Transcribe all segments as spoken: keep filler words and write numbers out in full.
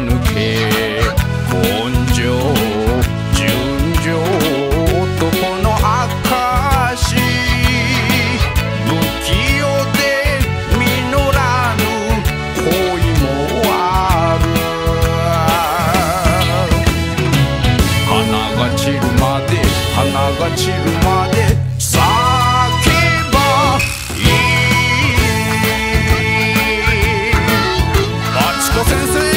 抜け根性純情男の証不器用で実らぬ恋もある花が散るまで花が散るまで咲けばいいマチコ先生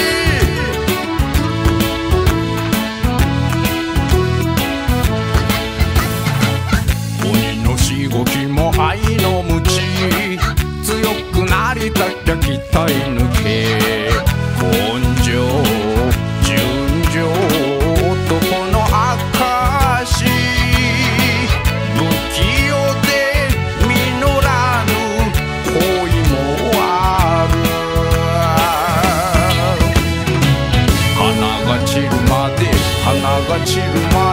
鬼のしごきも愛の無知強くなりたきゃ鍛え抜け根性純情男の証不器用で実らぬ恋もある花が散るまで花が散るまで